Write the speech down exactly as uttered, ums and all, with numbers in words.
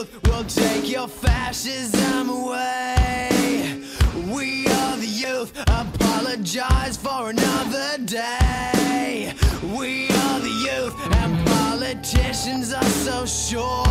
youth will take your fascism away. We are the youth, apologize for another day. We are the youth, and politicians are so sure